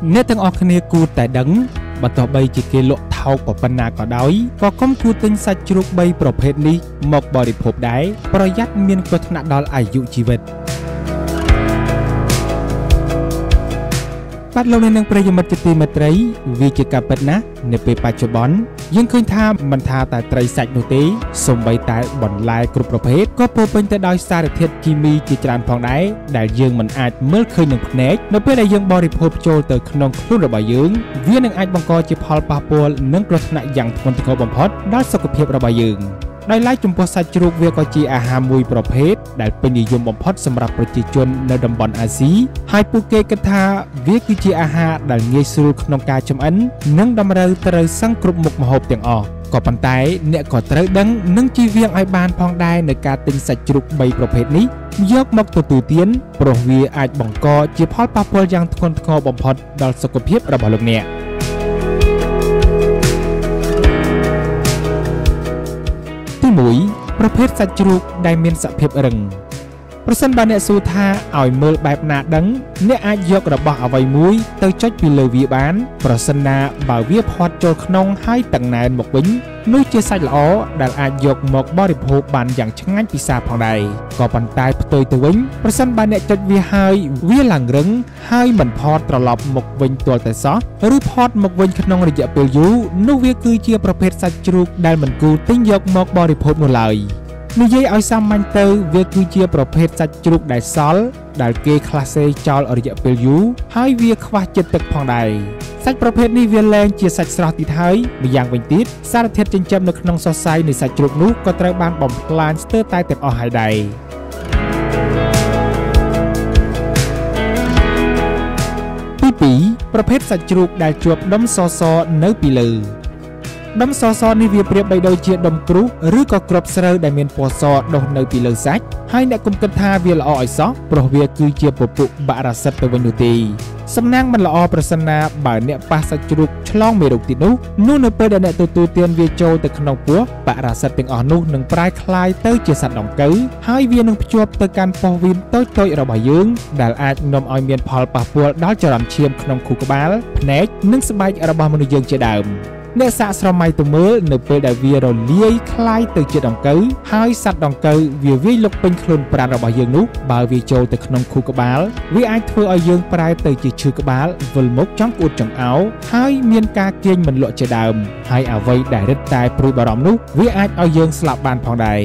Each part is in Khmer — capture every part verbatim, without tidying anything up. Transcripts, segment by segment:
អ្នកទាំងអស់គ្នាគួរតែដឹងបើទោះបីជាគេលក់ថោកប៉ុណ្ណាក៏ដោយក៏កុំគួរទិញសាច់ជ្រូកបីប្រភេទនេះមកបរិភោគដែរប្រយ័ត្នមានគ្រោះថ្នាក់ដល់អាយុជីវិតបាទលោកអ្នកនឹងប្រិយមិត្តជាទីមេត្រីវាជាការពិតណាស់នៅពេលបច្ចុប្បន្នយើងឃើញថាមិនថាតែត្រីសាច់នោះទេសូម្បីតែបន្លែគ្រប់ប្រភេទក៏ពោរពេញទៅដោយសារធាតុគីមីជាច្រើនផងដែរដែលយើងមិនអាចមើលឃើញនឹងភ្នែកនៅពេលដែលយើងបរិភោគចូលទៅក្នុងខ្លួនរបស់យើងវានឹងអាចបង្កជាផលប៉ះពាល់និងគ្រោះថ្នាក់យ៉ាងធ្ងន់ធ្ងរបំផុតដល់សុខភាពរបស់យើងដោយឡែកចំពោះសាច់ជ្រូកវាក៏ជាអាហារមួយប្រភេទដែលពេញនិយមបំផុតសម្រាប់ប្រជាជននៅតំបន់អាស៊ីហើយពួកគេគិតថាវាគឺជាអាហារដែលងាយស្រួលក្នុងការចម្អិននិងតម្រូវត្រូវសឹងគ្រប់មុខម្ហូបទាំងអស់ក៏ប៉ុន្តែអ្នកក៏ត្រូវដឹងនិងជៀសវាងឲ្យបានផងដែរនៅការទិញសាច់ជ្រូកបីប្រភេទនេះយកមកទទួលទានព្រោះវាអាចបង្កជាផលប៉ះពាល់យ៉ាងធ្ងន់ធ្ងរបំផុតដល់សុខភាពរបស់លោកអ្នកមួយប្រភេទសាច់ជ្រូកដែលមានសភាពរឹងប្រសិនបើអ្នកសួរថាឲ្យមើលបែបណាដឹងអ្នកអាចយករបស់អ្វីមួយទៅចុចពីលើវាបានប្រសិនណាបើវាផាត់ចូលក្នុងហើយតឹងណែនមកវិញនោះជាសាច់ល្អដែលអាចយកមកបរិភោគបានយ៉ាងឆ្ងាញ់ពិសាផងដែរក៏ប៉ុន្តែផ្ទុយទៅវិញប្រសិនបើអ្នកចុចវាហើយវាឡើងរឹងហើយមិនផាត់ត្រឡប់មកវិញទាល់តែសោះឬផាត់មកវិញក្នុងរយៈពេលយូរនោះវាគឺជាប្រភេទសាច់ជ្រូកដែលមិនគួរទិញយកមកបរិភោគនោះឡើយនិយាយឲ្យសាមញ្ញទៅវាគឺជាប្រភេទសាច់ជ្រូកដែលសល់ដែលគេខ្លះសេចោលរយៈពេលយូរហើយវាខ្វះជាតិទឹកផងដែរសាច់ប្រភេទនេះវាលែងជាសាច់ស្រស់ទៀតហើយម្យ៉ាងវិញទៀតសារធាតុចិញ្ចឹមនៅក្នុងសរសៃនៃសាច់ជ្រូកនោះក៏ត្រូវបានបំផ្លាញស្ទើរតែទាំងអស់ហើយដែរទីពីរប្រភេទសាច់ជ្រូកដែលជាប់ដុំសសនៅពីលើដុំសសនេះវាប្រៀបបីដូចជាដុំគ្រុះឬក៏គ្រាប់ស្រូវដែលមានពណ៌សដុះនៅពីលើសាច់ហើយអ្នកកុំគិតថាវាល្អឲ្យសោះព្រោះវាគឺជាពពុះបាក់រ៉ាស៊ីតទៅវិញនោះទេសំណាងមិនល្អប្រសិនណាបើអ្នកប៉ះសាច់ជ្រូកឆ្លងមេរោគទីនោះនោះនៅពេលដែលអ្នកទទួលទានវាចូលទៅក្នុងពោះបាក់រ៉ាស៊ីតទាំងអស់នោះនឹងប្រែក្លាយទៅជាសត្វដង្កូវហើយវានឹងភ្ជាប់ទៅកាន់ពោះវៀនតូចៗរបស់យើងដែលអាចនាំឲ្យមានផលប៉ះពាល់ដល់ចរន្តឈាមក្នុងខួរក្បាលភ្នែកនិងស្បែករបស់មនុស្សយើងជាដើមអ្នកសាកស្រមៃទៅមើលនៅពេលដែលវារលាយคล้ายទៅជាដង្កូវហើយសត្វដង្កូវវាវាយលុកពេញខ្លួនប្រាណរបស់យើងនោះបើវាចូលទៅក្នុងខួរក្បាលវាអាចធ្វើឲ្យយើងប្រែទៅជាឈឺក្បាលវិលមុខចង់ក្អួតចង្អោរហើយមានការគេងមិនលក់ជាដើមហើយអ្វីដែលរឹតតែព្រួយបារម្ភនោះវាអាចឲ្យយើងស្លាប់បានផងដែរ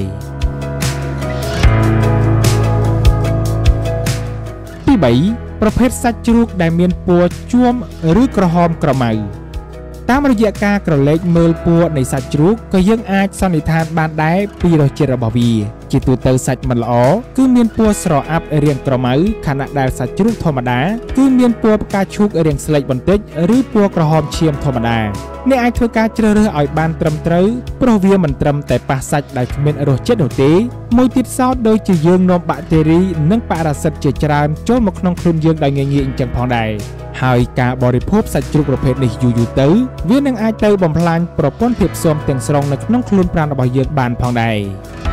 ទីបីប្រភេទសាច់ជ្រូកដែលមានពណ៌ជួមឬក្រហមក្រមៅតាមរយៈការក្រឡេកមើលពណ៌នៃសាច់ជ្រូកក៏យើងអាចសន្និដ្ឋានបានដែរពីរសជាតិរបស់វាជាទូទៅសាច់មិនល្អគឺមានពណ៌ស្រអាប់រាងក្រមៅខណៈដែលសាច់ជ្រូកធម្មតាគឺមានពណ៌ផ្កាឈូករាងស្លេកបន្តិចឬពណ៌ក្រហមឈាមធម្មតាអ្នកអាចធ្វើការជ្រើសរើសឲ្យបានត្រឹមត្រូវព្រោះវាមិនត្រឹមតែប៉ះសាច់ដែលគ្មានរសជាតិនោះទេមួយទៀតសោតដូចជាយើងនាំបាក់តេរីនិងប៉ារ៉ាស៊ីតជាច្រើនចូលមកក្នុងខ្លួនយើងដោយងាយៗអញ្ចឹងផងដែរហើយការបរិភោគសាច់ជ្រូកប្រភេទនេះយូរៗទៅវានឹងអាចទៅបំផ្លាញប្រព័ន្ធភាពស៊ាំទាំងស្រុងនៅក្នុងខ្លួនប្រាណរបស់យើងបានផងដែរ